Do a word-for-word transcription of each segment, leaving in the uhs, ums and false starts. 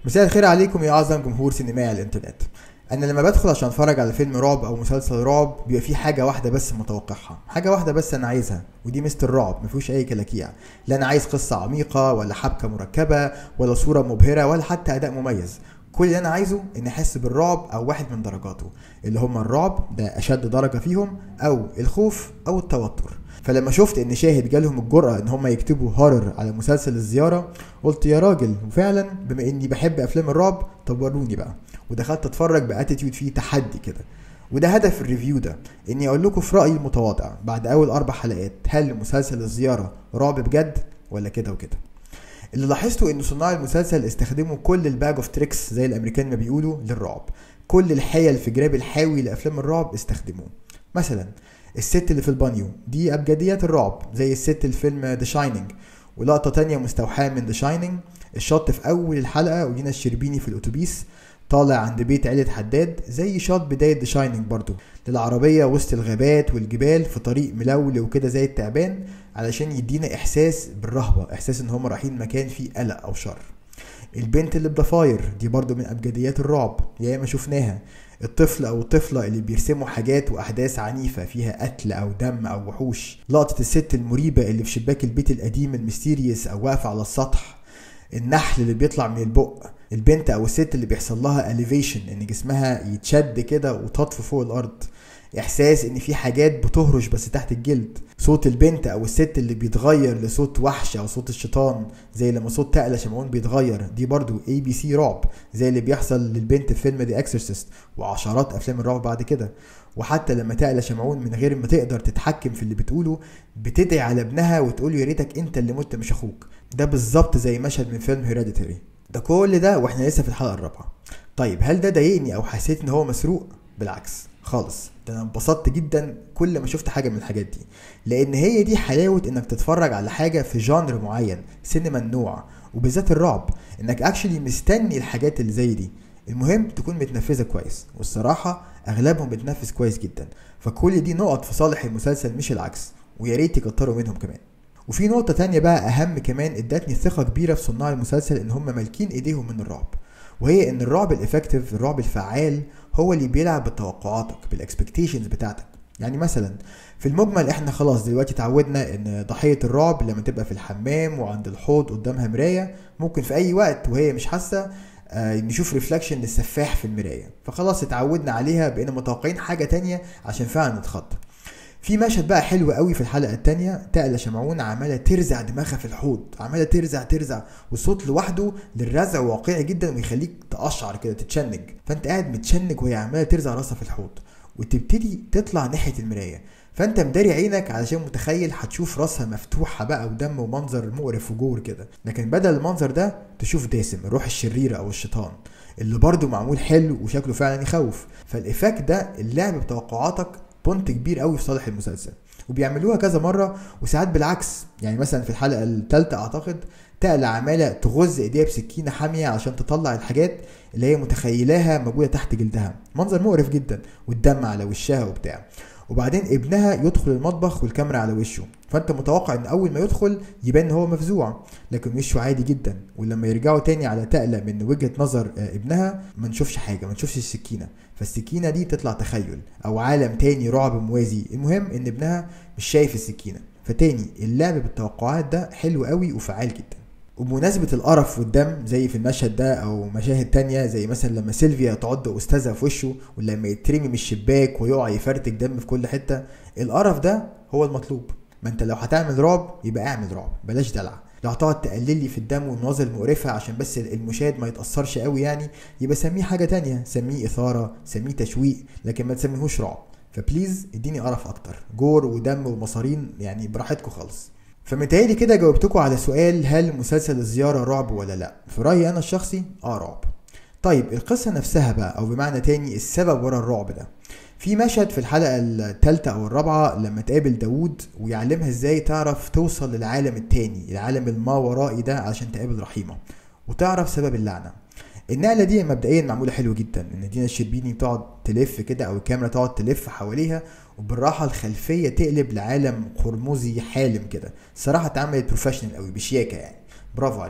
مساء الخير عليكم يا اعظم جمهور سينمائي على الانترنت. انا لما بدخل عشان اتفرج على فيلم رعب او مسلسل رعب بيبقى في حاجه واحده بس متوقعها، حاجه واحده بس انا عايزها، ودي ميزه الرعب، مفيهوش اي كلاكيع. لا انا عايز قصه عميقه ولا حبكه مركبه ولا صوره مبهره ولا حتى اداء مميز. كل اللي انا عايزه اني احس بالرعب او واحد من درجاته، اللي هما الرعب ده اشد درجه فيهم او الخوف او التوتر. فلما شفت ان شاهد جالهم الجرأة ان هم يكتبوا هورر على مسلسل الزيارة، قلت يا راجل، وفعلا بما اني بحب افلام الرعب طب وروني بقى. ودخلت اتفرج باتيتيود فيه تحدي كده. وده هدف الريفيو ده، اني اقول لكم في رأيي المتواضع بعد اول اربع حلقات هل مسلسل الزيارة رعب بجد ولا كده وكده. اللي لاحظته ان صناع المسلسل استخدموا كل الباج اوف تريكس زي الامريكان ما بيقولوا للرعب. كل الحيل في جراب الحاوي لافلام الرعب استخدموه. مثلا الست اللي في البانيو دي ابجديات الرعب زي الست الفيلم ذا شاينينج. ولقطه تانية مستوحاه من ذا شاينينج، الشوت في اول الحلقه ودينا الشربيني في الاتوبيس طالع عند بيت عيله حداد، زي شوت بدايه ذا شاينينج برضو، للعربيه وسط الغابات والجبال في طريق ملول وكده زي التعبان، علشان يدينا احساس بالرهبه، احساس ان هم رايحين مكان فيه قلق او شر. البنت اللي بضفاير دي برضو من ابجديات الرعب يا ما شفناها. الطفل او الطفله اللي بيرسموا حاجات واحداث عنيفه فيها قتل او دم او وحوش. لقطه الست المريبه اللي في شباك البيت القديم الميستيريس او واقفه على السطح. النحل اللي بيطلع من البق. البنت او الست اللي بيحصل لها اليفيشن، ان جسمها يتشد كده وتطفو فوق الارض، احساس ان في حاجات بتهرش بس تحت الجلد. صوت البنت او الست اللي بيتغير لصوت وحش او صوت الشيطان، زي لما صوت تقلى شمعون بيتغير، دي برضو اي بي سي رعب، زي اللي بيحصل للبنت في فيلم ذا اكسورسيست وعشرات افلام الرعب بعد كده. وحتى لما تقلى شمعون من غير ما تقدر تتحكم في اللي بتقوله بتدعي على ابنها وتقول يا ريتك انت اللي مت مش اخوك. ده بالظبط زي مشهد من فيلم هيريديتري. ده كل ده واحنا لسه في الحلقه الرابعه. طيب هل ده ضايقني او حسيت ان هو مسروق؟ بالعكس خالص، ده انا انبسطت جدا كل ما شفت حاجه من الحاجات دي، لان هي دي حلاوه انك تتفرج على حاجه في جانر معين، سينما النوع، وبالذات الرعب، انك اكشلي مستني الحاجات اللي زي دي. المهم تكون متنفذه كويس، والصراحه اغلبهم بتنفذ كويس جدا، فكل دي نقط في صالح المسلسل مش العكس، ويا ريت يكتروا منهم كمان. وفي نقطه تانية بقى اهم كمان ادتني ثقه كبيره في صناع المسلسل ان هم مالكين ايديهم من الرعب، وهي ان الرعب الافكتيف، الرعب الفعال، هو اللي بيلعب بتوقعاتك، بالاكسبكتيشنز بتاعتك. يعني مثلا في المجمل احنا خلاص دلوقتي اتعودنا ان ضحيه الرعب لما تبقى في الحمام وعند الحوض قدامها مرايه، ممكن في اي وقت وهي مش حاسه آه نشوف ريفلكشن للسفاح في المرايه، فخلاص اتعودنا عليها، بقينا متوقعين حاجه تانية عشان فعلا نتخض. في مشهد بقى حلو قوي في الحلقه الثانيه، تقلى شمعون عماله ترزع دماغها في الحوض، عماله ترزع ترزع، والصوت لوحده للرزع واقعي جدا ويخليك تقشعر كده تتشنج. فانت قاعد متشنج وهي عماله ترزع راسها في الحوض، وتبتدي تطلع ناحيه المرايه، فانت مداري عينك علشان متخيل هتشوف راسها مفتوحه بقى ودم ومنظر مقرف وجور كده، لكن بدل المنظر ده تشوف داسم، الروح الشريره او الشيطان، اللي برضه معمول حلو وشكله فعلا يخوف. فالإفاكت ده اللعب بتوقعاتك بونت كبير قوي في صالح المسلسل، وبيعملوها كذا مره وساعات بالعكس. يعني مثلا في الحلقه الثالثه اعتقد تقلى عماله تغز ايديها بسكينه حاميه عشان تطلع الحاجات اللي هي متخيلاها موجوده تحت جلدها، منظر مقرف جدا، والدم على وشها وبتاع. وبعدين ابنها يدخل المطبخ والكاميرا على وشه، فانت متوقع ان اول ما يدخل يبان هو مفزوع، لكن وشه عادي جدا. ولما يرجعوا تاني على تقلى من وجهة نظر ابنها ما نشوفش حاجة، ما نشوفش السكينة، فالسكينة دي تطلع تخيل او عالم تاني رعب موازي. المهم ان ابنها مش شايف السكينة. فتاني اللعب بالتوقعات ده حلو قوي وفعال جدا. وبمناسبة القرف والدم زي في المشهد ده او مشاهد تانية، زي مثلا لما سيلفيا تعض استاذها في وشه، ولما يترمي من الشباك ويقع يفرتك دم في كل حتة، القرف ده هو المطلوب. ما انت لو هتعمل رعب يبقى اعمل رعب، بلاش دلع. لو هتقعد تقللي في الدم والمناظر المقرفة عشان بس المشاهد ما يتأثرش قوي يعني، يبقى سميه حاجة تانية، سميه إثارة، سميه تشويق، لكن ما تسميهوش رعب. فبليز اديني قرف اكتر، جور ودم ومصارين يعني براحتكم خالص. فمتهيألي كده جاوبتكم على سؤال هل مسلسل الزيارة رعب ولا لا. في رأيي أنا الشخصي اه رعب. طيب القصة نفسها بقى، أو بمعنى تاني السبب ورا الرعب ده. في مشهد في الحلقة الثالثة أو الرابعة لما تقابل داوود ويعلمها ازاي تعرف توصل للعالم التاني، العالم الماورائي ده، عشان تقابل رحيمة وتعرف سبب اللعنة. النقلة دي مبدئيا معمولة حلو جدا، ان دينا الشربيني تقعد تلف كده او الكاميرا تقعد تلف حواليها، وبالراحة الخلفية تقلب لعالم قرمزي حالم كده. الصراحة اتعملت بروفيشنال قوي بشياكة يعني، برافو عليهم.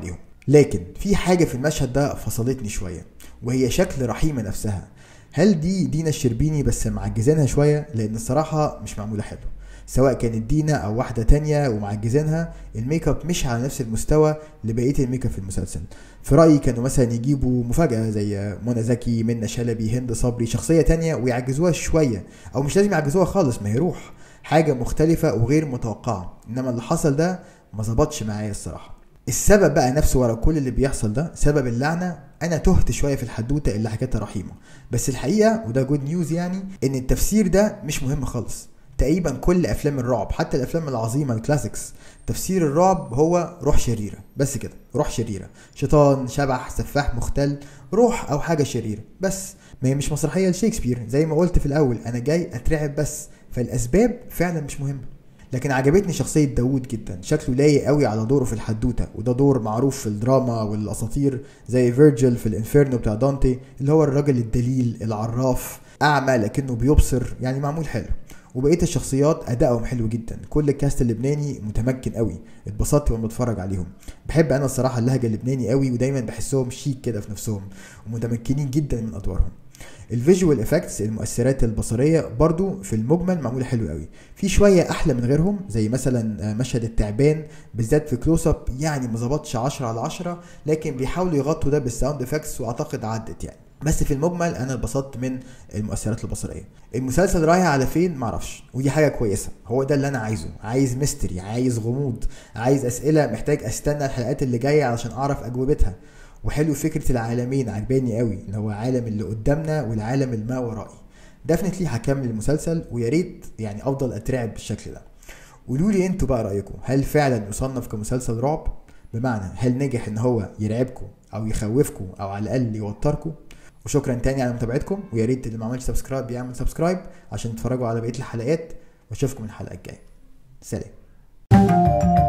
لكن في حاجة في المشهد ده فصلتني شوية، وهي شكل رحيمة نفسها. هل دي دينا الشربيني بس معجزينها شوية؟ لأن الصراحة مش معمولة حلو. سواء كانت دينا أو واحدة تانية ومعجزينها، الميك اب مش على نفس المستوى لبقية الميك اب في المسلسل. في رأيي كانوا مثلا يجيبوا مفاجأة زي منى زكي، منى شلبي، هند صبري، شخصية تانية ويعجزوها شوية، أو مش لازم يعجزوها خالص، ما هي روح حاجة مختلفة وغير متوقعة. إنما اللي حصل ده ما ظبطش معايا الصراحة. السبب بقى نفسه ورا كل اللي بيحصل ده سبب اللعنه. انا تهت شويه في الحدوته اللي حكيتها رحيمه، بس الحقيقه وده جود نيوز يعني ان التفسير ده مش مهم خالص. تقريبا كل افلام الرعب حتى الافلام العظيمه الكلاسيكس تفسير الرعب هو روح شريره، بس كده، روح شريره، شيطان، شبح، سفاح مختل، روح او حاجه شريره بس. ما هي مش مسرحيه لشكسبير زي ما قلت في الاول، انا جاي اترعب بس، فالاسباب فعلا مش مهمه. لكن عجبتني شخصية داوود جدا، شكله لايق قوي على دوره في الحدوتة، وده دور معروف في الدراما والاساطير زي فيرجل في الانفيرنو بتاع دانتي، اللي هو الراجل الدليل العراف، اعمى لكنه بيبصر، يعني معمول حلو. وبقيه الشخصيات ادائهم حلو جدا، كل الكاست اللبناني متمكن قوي، اتبسطت وانا بتفرج عليهم. بحب انا الصراحه اللهجه اللبناني قوي، ودايما بحسهم شيك كده في نفسهم ومتمكنين جدا من ادوارهم. الفيجوال افكتس، المؤثرات البصريه برضو في المجمل معموله حلو قوي، في شويه احلى من غيرهم زي مثلا مشهد التعبان بالذات في كلوز اب، يعني ما ظبطش عشرة على عشرة، لكن بيحاولوا يغطوا ده بالساوند افكتس واعتقد عدت يعني. بس في المجمل انا اتبسطت من المؤثرات البصريه. المسلسل رايح على فين معرفش، ودي حاجه كويسه، هو ده اللي انا عايزه، عايز ميستري، عايز غموض، عايز اسئله محتاج استنى الحلقات اللي جايه علشان اعرف اجوبتها. وحلو فكره العالمين، عجباني قوي، اللي هو عالم اللي قدامنا والعالم اللي ما ورائي. ديفنتلي هكمل المسلسل، ويا ريت يعني افضل اترعب بالشكل ده. قولوا لي انتوا بقى رايكم، هل فعلا يصنف كمسلسل رعب؟ بمعنى هل نجح ان هو يرعبكم او يخوفكم او على الاقل يوتركم؟ وشكرا تاني على متابعتكم، ويا ريت اللي ما عملش سبسكرايب يعمل سبسكرايب عشان تتفرجوا على بقيه الحلقات، واشوفكم الحلقه الجايه. سلام.